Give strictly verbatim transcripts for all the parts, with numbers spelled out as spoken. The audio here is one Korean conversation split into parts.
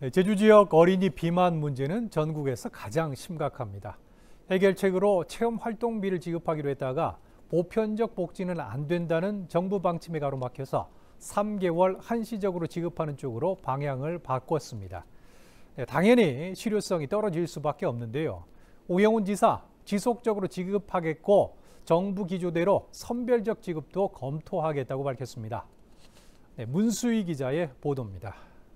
제주 지역 어린이 비만 문제는 전국에서 가장 심각합니다. 해결책으로 체험활동비를 지급하기로 했다가 보편적 복지는 안 된다는 정부 방침에 가로막혀서 삼 개월 한시적으로 지급하는 쪽으로 방향을 바꿨습니다. 당연히 실효성이 떨어질 수밖에 없는데요. 오영훈 지사 지속적으로 지급하겠고 정부 기조대로 선별적 지급도 검토하겠다고 밝혔습니다. 네, 문수희 기자의 보도입니다.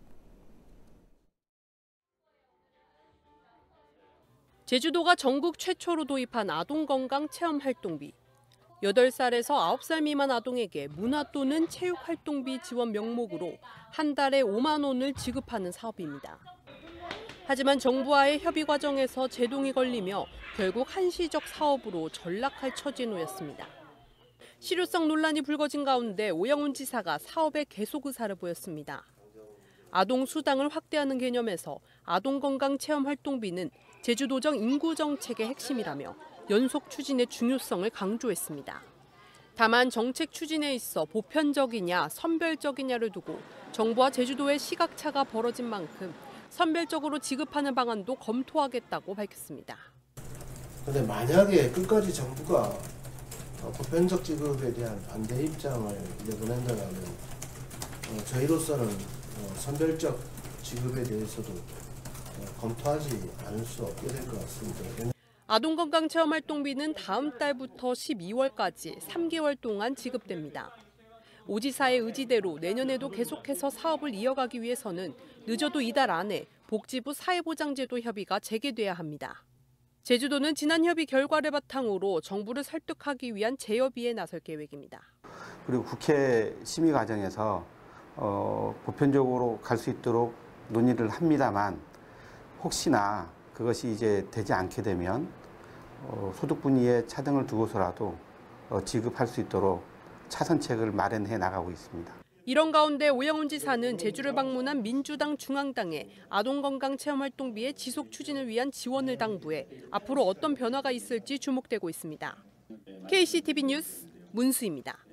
제주도가 전국 최초로 도입한 아동건강체험활동비. 여덟 살에서 아홉 살 미만 아동에게 문화 또는 체육활동비 지원 명목으로 한 달에 오만 원을 지급하는 사업입니다. 하지만 정부와의 협의 과정에서 제동이 걸리며 결국 한시적 사업으로 전락할 처지에 놓였습니다. 실효성 논란이 불거진 가운데 오영훈 지사가 사업에 계속 의사를 보였습니다. 아동 수당을 확대하는 개념에서 아동건강체험활동비는 제주도정 인구정책의 핵심이라며 연속 추진의 중요성을 강조했습니다. 다만 정책 추진에 있어 보편적이냐 선별적이냐를 두고 정부와 제주도의 시각차가 벌어진 만큼 선별적으로 지급하는 방안도 검토하겠다고 밝혔습니다. 그런데 만약에 끝까지 정부가 보편적 지급에 대한 반대 입장을 내보낸다면 저희로서는 선별적 지급에 대해서도 검토하지 않을 수 없게 될 것 같습니다. 아동건강체험활동비는 다음 달부터 십이월까지 삼 개월 동안 지급됩니다. 오 지사의 의지대로 내년에도 계속해서 사업을 이어가기 위해서는 늦어도 이달 안에 복지부 사회보장제도 협의가 재개돼야 합니다. 제주도는 지난 협의 결과를 바탕으로 정부를 설득하기 위한 재협의에 나설 계획입니다. 그리고 국회 심의 과정에서 어, 보편적으로 갈 수 있도록 논의를 합니다만 혹시나 그것이 이제 되지 않게 되면 어, 소득 분위에 차등을 두고서라도 어, 지급할 수 있도록 차선책을 마련해 나가고 있습니다. 이런 가운데 오영훈 지사는 제주를 방문한 민주당 중앙당에 아동건강체험활동비의 지속 추진을 위한 지원을 당부해 앞으로 어떤 변화가 있을지 주목되고 있습니다. 케이씨티비 뉴스 문수희입니다.